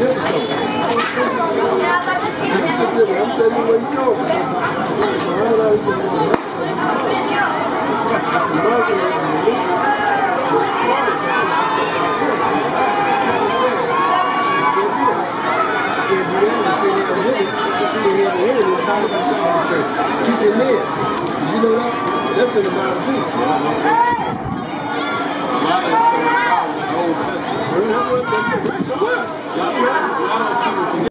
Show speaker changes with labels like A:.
A: difficult. I'm telling you what you know. Keep it near. You know that? That's in the Bible too. Old Testament.